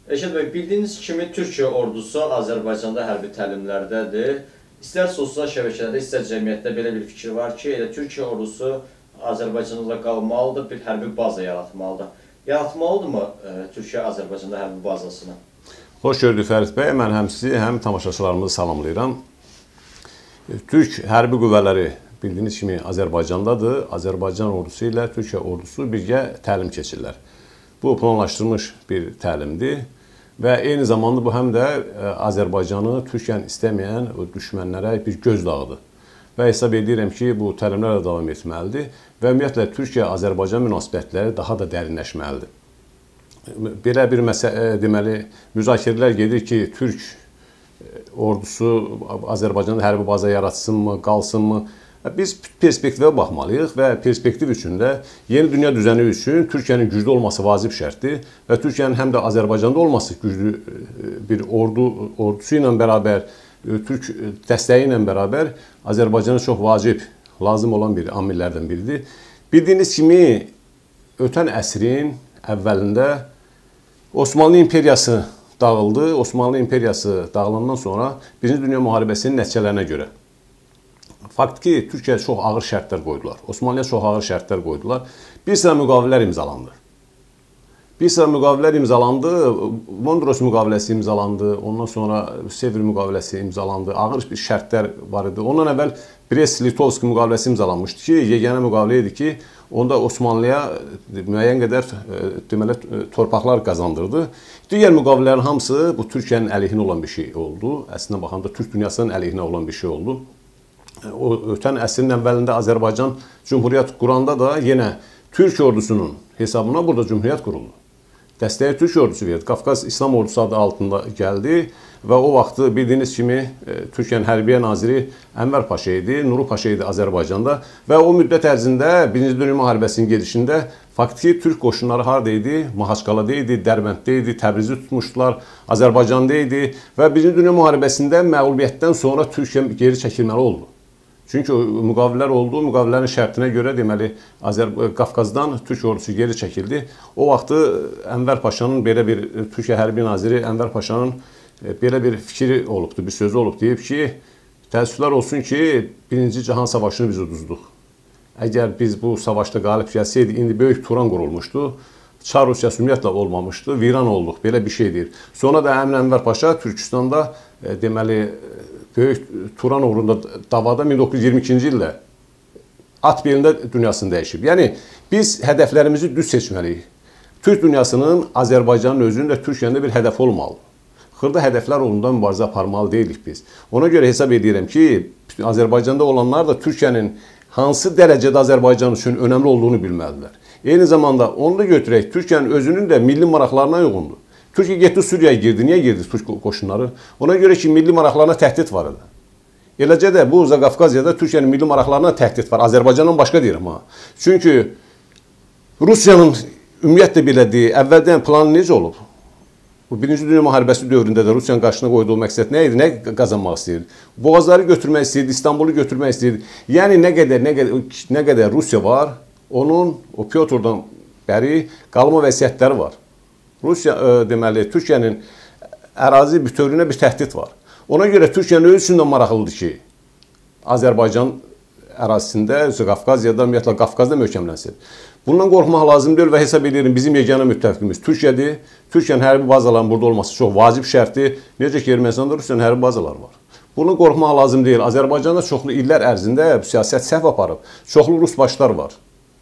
Rəşad bəy, bildiyiniz kimi Türkiyə ordusu Azərbaycanda hərbi təlimlərdədir. İstər sosial şəbəkələrdə, istər cəmiyyətdə belə bir fikir var ki, elə Türkiyə ordusu Azərbaycanda qalmalıdır, bir hərbi baza yaratmalıdır. Yaratmalıdırmı Türkiyə Azərbaycanda hərbi bazasını? Xoş gördük Fərid bəy. Mən həm sizi, həm tamaşaçılarımızı salamlayıram. Türk hərbi qüvvələri bildiyiniz kimi Azərbaycandadır. Azərbaycan ordusu ilə Türkiyə ordusu birgə təlim keçirlər. Bu planlaşdırılmış bir təlimdir və eyni zamanda bu həm də Azərbaycanı Türkiyənin istəməyən düşmənlərə bir gözdağıdır. Və hesab edirəm ki, bu təlimlər də davam etməlidir və ümumiyyətlə Türkiyə-Azərbaycan münasibətləri daha da dərinləşməlidir. Belə bir deməli, müzakirələr gedir ki, Türk ordusu Azərbaycanda hərbi baza yaratsınmı, qalsınmı? Biz perspektivə baxmalıyıq və perspektiv üçün də yeni dünya düzəni üçün Türkiyənin güclü olması vacib şərtdir və Türkiyənin həm də Azərbaycanda olması güclü bir ordusu ilə bərabər, Türk dəstəyi ilə bərabər Azərbaycana çox vacib, lazım olan bir amillərdən biridir. Bildiyiniz kimi, ötən əsrin əvvəlində Osmanlı İmperiyası dağıldı. Osmanlı İmperiyası dağılandan sonra Birinci Dünya Müharibəsinin nəticələrinə görə faktiki Türkiyəyə çox ağır şərtlər qoydular. Osmanlıya çox ağır şərtlər qoydular. Bir sıra müqavilələr imzalandı. Mondros müqaviləsi imzalandı. Ondan sonra Sevr müqaviləsi imzalandı. Ağır bir şərtlər var idi. Ondan əvvəl Brest-Litovsk müqaviləsi imzalanmışdı ki, yeganə müqavilə idi ki, onda Osmanlıya müəyyən qədər deməli torpaqlar qazandırdı. Digər müqavilələrin hamısı bu Türkiyənin əleyhinə olan bir şey oldu. Əslində baxanda Türk dünyasının əleyhinə olan bir şey oldu. O ötən əsrin əvvəlində Azərbaycan Cümhuriyyət quranda da yenə Türk ordusunun hesabına burada Cümhuriyyət quruldu. Dəstəyi Türk ordusu verdi. Qafqaz İslam ordusu adı altında gəldi və o vaxtı bildiyiniz kimi Türkiyənin Hərbiyə naziri Ənvər Paşa idi, Nuru Paşa idi Azərbaycanda və o müddət ərzində Birinci Dünya Müharibəsinin gedişində faktiki Türk qoşunları harada idi? Mahaçqalada idi, Dərbənddə idi, Təbrizi tutmuşdular, Azərbaycanda idi və Birinci Dünya Müharibəsində məğlubiyyətdən sonra Türkiyə geri çəkilməli oldu. Çünki müqavilələr oldu, müqavilələrin şərtinə görə deməli Qafqazdan Türk ordusu geri çəkildi. O vaxtı Ənvər Paşanın belə bir Türkiyə Hərbi naziri Ənvər Paşanın belə bir fikri olubdu, bir sözü olub, deyib ki, təəssüflər olsun ki, Birinci Cahan Savaşını biz uduzduq. Əgər biz bu savaşda qalib gəlsəydi, indi böyük Turan qurulmuşdu. Çar Rusiyası ümumiyyətlə olmamışdı, viran olduq, belə bir şey deyir. Sonra da həmin Ənvər Paşa Türkistanda deməli böyük Turan uğrunda davada 1922-ci ildə at belində dünyasını dəyişib. Yəni, biz hədəflərimizi düz seçməliyik. Türk dünyasının Azərbaycanın özünün də Türkiyəndə bir hədəf olmalıdır. Xırda hədəflər uğrunda mübarizə aparmalı deyilik biz. Ona görə hesab edirəm ki, Azərbaycanda olanlar da Türkiyənin hansı dərəcədə Azərbaycan üçün önəmli olduğunu bilməlidirlər. Eyni zamanda onu da götürək, Türkiyənin özünün də milli maraqlarına uyğundur. Türkiyə getdi Suriyaya girdi. Niyə girdi Türk qoşunları? Ona görə ki, milli maraqlarına təhdid var idi. Eləcə də bu Qafqaziyada Türkiyənin milli maraqlarına təhdid var. Azərbaycandan başqa deyirəm ha. Çünki Rusiyanın ümumiyyətlə belədir, əvvəldən planı necə olub? Bu Birinci Dünya Müharibəsi dövründə də Rusiyanın qarşısına qoyduğu məqsəd nə idi? Nə qazanmaq istəyirdi? Boğazları götürmək istəyirdi, İstanbulu götürmək istəyirdi. Yəni nə qədər Rusiya var, onun o Pyotrdan bəri qalma vəsiyyətləri var. Rusiya, deməli, Türkiyənin ərazi bütövlüyünə bir təhdid var. Ona görə Türkiyənin öz üçün də maraqlıdır ki, Azərbaycan ərazisində, Qafqaziyada, ümumiyyətlə Qafqazda möhkəmlənsin. Bundan qorxmaq lazım deyil və hesab edirəm bizim yeganə müttəfiqimiz Türkiyədir. Türkiyənin hərbi bazalarının burada olması çox vacib şərtdir. Necə ki, Ermənistanda Rusiyanın hərbi bazaları var. Bundan qorxmaq lazım deyil. Azərbaycanda çoxlu illər ərzində bu siyasət səhv aparıb. Çoxlu rus başlar var.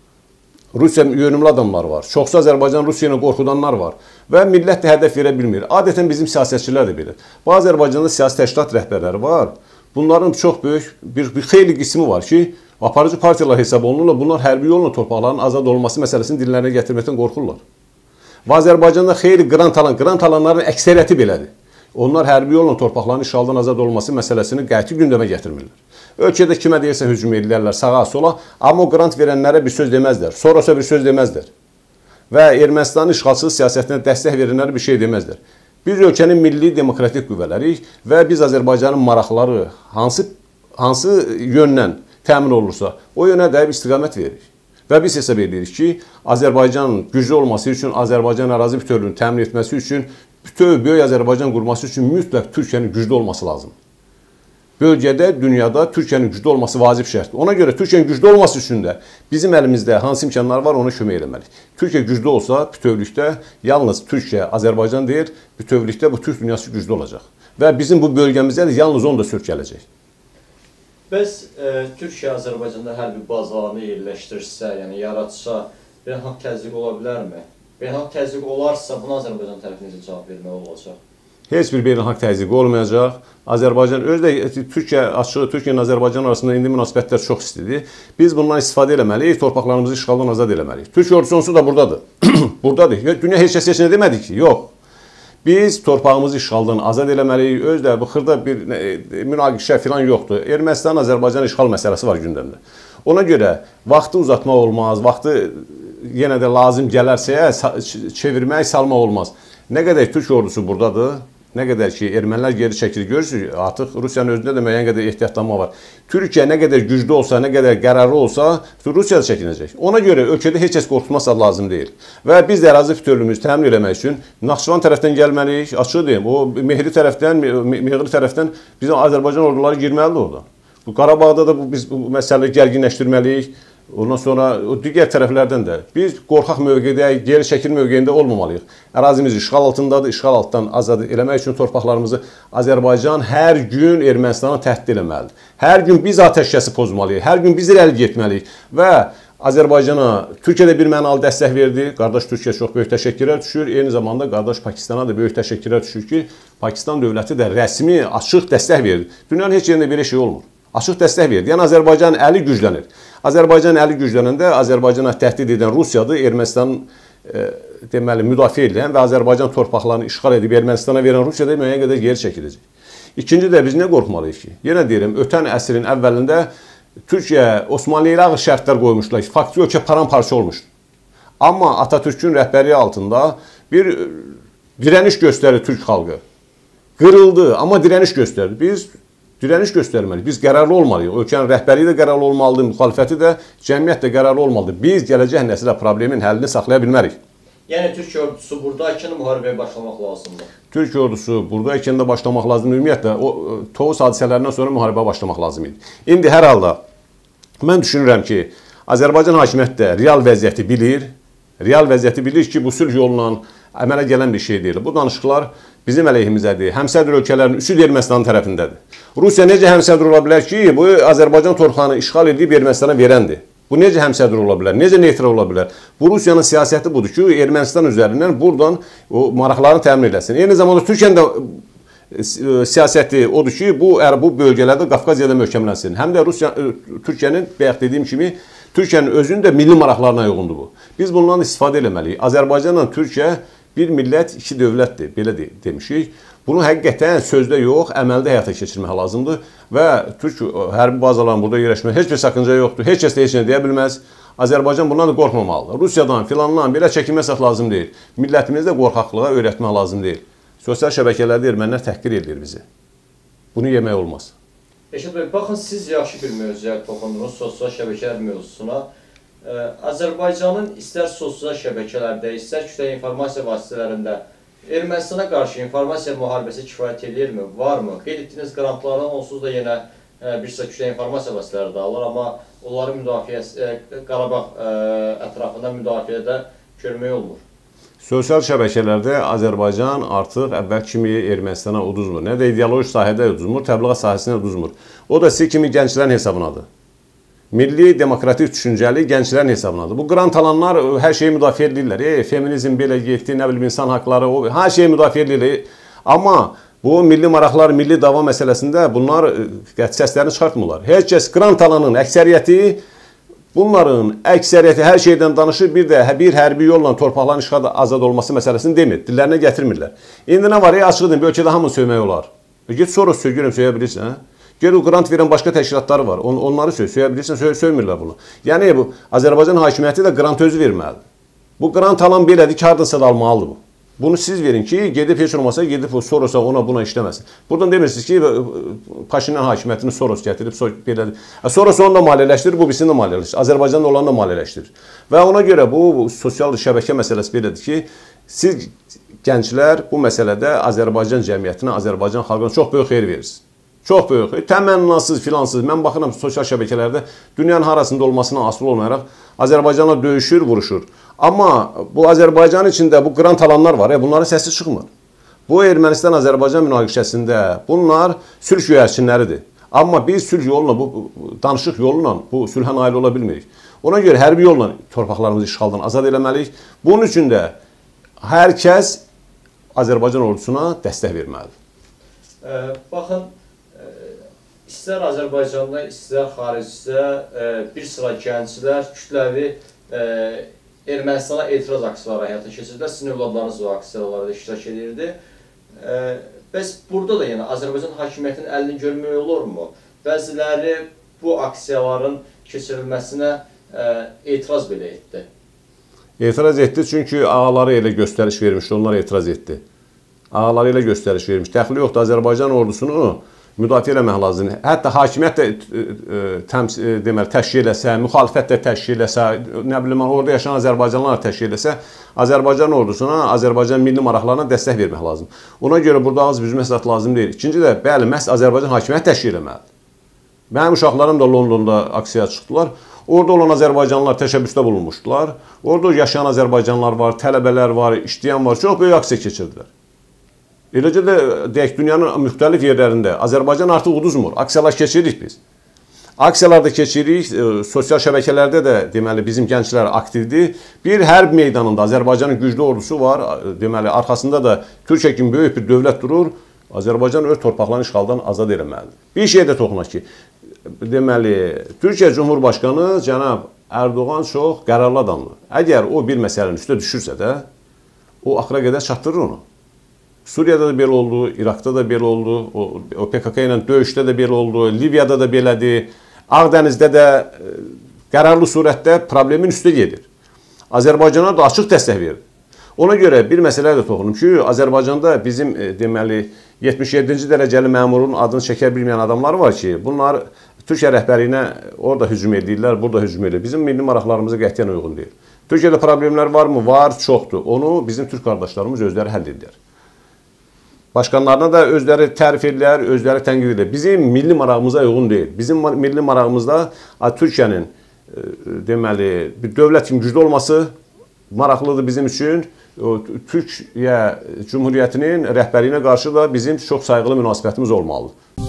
Rusiya yönümlü adamlar var. Çoxsu Azərbaycan Rusiya ilə qorxudanlar var. Və millət də hədəf verə bilmir. Adətən bizim siyasətçilər də belə. Bu Azərbaycanda siyasi təşkilat rəhbərləri var. Bunların çox böyük bir xeyli qismi var ki, aparıcı partiyalar hesab olunurlar. Bunlar hərbi yolla torpaqların azad olması məsələsini dillərinə gətirməkdən qorxurlar. Və Azərbaycanda xeyli qrant alanların əksəriyyəti belədir. Onlar hərbi yolla torpaqların işğaldan azad olması məsələsini qəti gündəmə gətirmirlər. Ölkədə kimə deyirsə hücum edirlərlər sağa sola, amma o qrant verənlərə bir söz deməzlər, sonrasa bir söz deməzlər. Və Ermənistanın işğalçılıq siyasətinə dəstək verənlərə bir şey deməzlər. Biz ölkənin milli demokratik qüvvələriyik və biz Azərbaycanın maraqları hansı yöndən təmin olursa, o yönə də istiqamət veririk. Və biz hesab edirik ki, Azərbaycanın güclü olması üçün, Azərbaycan ərazi bütövlüyünü təmin etməsi üçün bütöv böyük Azərbaycan qurması üçün mütləq Türkiyənin güclü olması lazımdır. Bölgədə, dünyada Türkiyənin güclü olması vacib şərtdir. Ona görə Türkiyənin güclü olması üçün də bizim əlimizdə hansı imkanlar var, ona kömək eləməliyik. Türkiyə güclü olsa, bütövlükdə yalnız Türkiyə, Azərbaycan deyil, bütövlükdə bu Türk dünyası güclü olacaq. Və bizim bu bölgəmizdə də yalnız onu da sülh gələcək. Bəs Türkiyə Azərbaycanda hərbi bazalarını yerləşdirsə, yəni yaratsa, beynəlxalq təzyiq ola bilərmi? Beynəlxalq təzyiq olarsa, buna Azərbaycan tərəfi necə cavab vermək olacaq? Heç bir beynəlxalq təzyiq olmayacaq. Azərbaycan, özü də Türkiyə açığı, Türkiyə ilə Azərbaycan arasında indi münasibətlər çox istidir. Biz bundan istifadə eləməliyik, torpaqlarımızı işğaldan azad eləməliyik. Türkiyə ordusu da buradadır. Buradadır. Dünya heç kəs heç nə demədi ki, yox. Biz torpağımızı işğaldan azad eləməliyik. Özü də bu xırda bir münaqişə falan yoxdur. Ermənistan, Azərbaycan işğal məsələsi var gündəmdə. Ona görə vaxtı uzatmaq olmaz, vaxtı yenə də lazım gələrsə çevirmək, salmaq olmaz. Nə qədər Türk ordusu buradadır, nə qədər ki, ermənilər geri çəkilir, görürsünüz, artıq Rusiyanın özündə də müəyyən qədər ehtiyatlanma var. Türkiyə nə qədər güclü olsa, nə qədər qərarlı olsa, Rusiya da çəkinəcək. Ona görə ölkədə heç kəs qorxutması lazım deyil. Və biz də ərazi bütövlüyümüzü təmin etmək üçün Naxçıvan tərəfdən gəlməliyik, açıq deyim, o Mehri tərəfdən bizim Azərbaycan orduları girməlidir orada. Bu Qarabağda da biz bu məsələləri gərginləşdirməliyik. Ondan sonra o digər tərəflərdən də biz qorxaq mövqedə, geri çəkil mövqeyində olmamalıyıq. Ərazimiz işğal altındadır, işğal altından azad eləmək üçün torpaqlarımızı Azərbaycan hər gün Ermənistana təhdid eləməlidir. Hər gün biz atəşkəsi pozmalıyıq, hər gün biz irəli getməliyik və Azərbaycana Türkiyə də bir mənalı dəstək verdi. Qardaş Türkiyə çox böyük təşəkkürlər düşür. Eyni zamanda qardaş Pakistana da böyük təşəkkürlər düşür ki, Pakistan dövləti də rəsmi, açıq dəstək verdi. Dünyanın heç yerində belə şey olmur. Açıq dəstək verdi. Yəni Azərbaycan əli güclənir. Azərbaycan əli güclənəndə Azərbaycana təhdid edən Rusiyadır, Ermənistanın deməli müdafiə edən və Azərbaycan torpaqlarını işğal edib Ermənistana verən Rusiya da müəyyən qədər geri çəkiləcək. İkinci də biz nə qorxmalıyıq ki? Yenə deyirəm, ötən əsrin əvvəlində Türkiyə Osmanlıya ağır şərtlər qoymuşlar. Faktiki ölkə paramparça olmuşdu. Amma Atatürk'ün rəhbərliyi altında bir dirəniş göstərir Türk xalqı. Qırıldı, amma dirəniş göstərdi. Biz dirəniş göstərməliyik. Biz qərarlı olmalıyıq. Ölkənin rəhbərliyi də qərarlı olmalıdır, müxalifəti də, cəmiyyət də qərarlı olmalıdır. Biz gələcək nəslə problemin həllini saxlaya bilmərik. Yəni Türkiyə ordusu buradakən müharibəyə başlamaq lazımdır. Türkiyə ordusu buradakən də başlamaq lazımdır. Ümumiyyətlə, o Tovuz hadisələrindən sonra müharibəyə başlamaq lazım idi. İndi hər halda mən düşünürəm ki, Azərbaycan hakimiyyəti də real vəziyyəti bilir. Real vəziyyəti bilir ki, bu sülh yolla əmələ gələn bir şey deyil. Bu danışıqlar bizim əleyhimizədir. Həmsədr ölkələrin üçü Ermənistanın tərəfindədir. Rusiya necə həmsədr ola bilər ki, bu Azərbaycan torpağını işğal edib Ermənistana verəndir. Bu necə həmsədr ola bilər? Necə neytral ola bilər? Bu Rusiyanın siyasəti budur ki, Ermənistan üzərindən buradan o maraqlarını təmin edəsin. Eyni zamanda Türkiyənin də siyasəti odur ki, bu bölgələrdə Qafqaziyada möhkəmlənsin. Həm də Türkiyənin, bayaq dediyim kimi, Türkiyənin özünün də milli maraqlarına uyğundur bu. Biz bundan istifadə etməliyik. Azərbaycanla Türkiyə bir millət, iki dövlətdir, belə demişik. Bunu həqiqətən sözdə yox, əməldə həyata keçirmək lazımdır və Türk hərbi bazalarının burada yerləşmək heç bir sakınca yoxdur. Heç kəs də heç nə deyə bilməz. Azərbaycan bundan da qorxmamalıdır. Rusiyadan, filandan belə çəkinməsək lazım deyil. Millətimizdə qorxaqlığa öyrətmək lazım deyil. Sosial şəbəkələrdə ermənilər təhqir edir bizi. Bunu yemək olmaz. Eşit bəy, baxın, siz yaxşı bir mövzuya toxundunuz, sosial şəbəkələr mövzusuna. Azərbaycanın istər sosial şəbəkələrdə, istər kütləvi informasiya vasitələrində Ermənistana qarşı informasiya müharibəsi kifayət edirmi, varmı? Qeyd etdiyiniz qrantlardan onsuz da yenə bir sıra kütləvi informasiya vasitələri də alır, amma onların müdafiəsi, Qarabağ ətrafında müdafiədə görmək olmur. Sosial şəbəkələrdə Azərbaycan artıq əvvəl kimi Ermənistana uduzmur. Nə də ideoloji sahədə uduzmur, təbliğat sahəsində uduzmur. O da siz kimi gənclərin hesabınadır. Milli, demokratik düşüncəli gənclərin hesabınadır. Bu qrant alanlar hər şeyi müdafiə edirlər. Feminizm belə getdi, nə bilim, insan haqları, hər şeyi müdafiə edirlər. Amma bu milli maraqlar, milli dava məsələsində bunlar səslərini çıxartmırlar. Heç kəs qrant alanın bunların əksəriyyəti hər şeydən danışır, bir də bir hərbi yolla torpaqların işğal azad olması məsələsini demir, dillərinə gətirmirlər. İndi nə var, açıq deyin, bir ölkədə hamını söymək olar. Get sonra görüm, söyə bilirsən. Gel o qrant verən başqa təşkilatları var, onları söyə bilirsən, söymürlər bunu. Yəni bu Azərbaycan hakimiyyəti də qrant özü verməlidir. Bu qrant alan belədir ki, hardasa da almalıdır bu. Bunu siz verin ki, gedib heç olmasa, gedib Soros'a buna işləməsin. Buradan demirsiniz ki, Paşinyan hakimiyyətini Soros gətirib, belədir. Soros onu da maliyyələşdirir, bu birisini də maliyyələşdirir. Azərbaycanda olanı da maliyyələşdirir. Və ona görə bu sosial şəbəkə məsələsi belədir ki, siz gənclər bu məsələdə Azərbaycan cəmiyyətinə, Azərbaycan xalqına çox böyük xeyir verirsin. Çox böyük. Təmənnasız, filansız. Mən baxıram sosial şəbəkələrdə dünyanın harasında olmasına asılı olmayaraq Azərbaycanla döyüşür, vuruşur. Amma bu Azərbaycanın içində bu qrant alanlar var, bunların səsi çıxmır. Bu Ermənistan-Azərbaycan münaqişəsində bunlar sülh güyərçinləridir. Amma biz sülh yolla, bu danışıq yolla bu sülhə nail ola bilmirik. Ona görə hərbi yolla torpaqlarımızı işğaldan azad eləməliyik. Bunun üçün də hər kəs Azərbaycan ordusuna dəstək verməlidir. Baxın, istər Azərbaycanda, istər xaricdə bir sıra gənclər kütləvi Ermənistana etiraz aksiyaları həyata keçirdilər. Sizin övladlarınız o aksiyalarda iştirak edirdi. Bəs burada da yəni Azərbaycan hakimiyyətinin əlini görmək olurmu? Bəziləri bu aksiyaların keçirilməsinə etiraz belə etdi. Etiraz etdi çünki ağaları elə göstəriş vermişdi, onlar etiraz etdi. Ağaları elə göstəriş vermiş. Dəxli yoxdur, Azərbaycan ordusunu müdafiə eləmək lazımdır. Hətta hakimiyyət də təşkil eləsə, müxalifət də təşkil eləsə, nə bilim, orada yaşayan Azərbaycanlılar təşkil eləsə, Azərbaycan ordusuna, Azərbaycan milli maraqlarına dəstək vermək lazımdır. Ona görə burada az büzmə məsləhət lazım deyil. İkinci də, bəli, məhz Azərbaycan hakimiyyət təşkil eləməlidir. Mənim uşaqlarım da Londonda aksiyaya çıxdılar. Orada olan Azərbaycanlılar təşəbbüsdə bulunmuşdular. Orada yaşayan Azərbaycanlılar var, tələbələr var, işləyən var, çox böyük aksiya keçirdilər. Eləcə də deyək, dünyanın müxtəlif yerlərində Azərbaycan artıq uduzmur. Aksiyalar keçiririk biz. Aksiyalarda keçiririk, sosial şəbəkələrdə də deməli bizim gənclər aktivdir. Bir hərb meydanında Azərbaycanın güclü ordusu var. Deməli arxasında da Türkiyə kimi böyük bir dövlət durur. Azərbaycan öz torpaqlarını işğaldan azad eləməlidir. Bir şey də toxunaq ki, deməli Türkiyə Cumhurbaşqanı cənab Erdoğan çox qərarlı adamdır. Əgər o bir məsələnin üstə düşürsə də, o axıra qədər çatdırır onu. Suriyada da belə oldu, İraqda da belə oldu, o PKK ilə döyüşdə də belə oldu, Liviyada da belədir, Ağdənizdə də qərarlı surətdə problemin üstə gedir. Azərbaycana da açıq dəstək verir. Ona görə bir məsələ də toxunum ki, Azərbaycanda bizim deməli 77-ci dərəcəli məmurun adını çəkə bilməyən adamlar var ki, bunlar Türkiyə rəhbərliyinə orada hücum edirlər, burada hücum edir. Bizim milli maraqlarımıza qətiyyən uyğun deyil. Türkiyədə problemlər varmı? Var, çoxdur. Onu bizim türk qardaşlarımız özləri həll edirlər. Başqanlarına da özləri tərif edirlər, özləri tənqid edirlər. Bizim milli marağımıza uyğun deyil. Bizim milli marağımızda Türkiyənin deməli bir dövlət kimi güclü olması maraqlıdır bizim üçün. Türkiyə Cumhuriyyətinin rəhbərliyinə qarşı da bizim çox sayğılı münasibətimiz olmalıdır.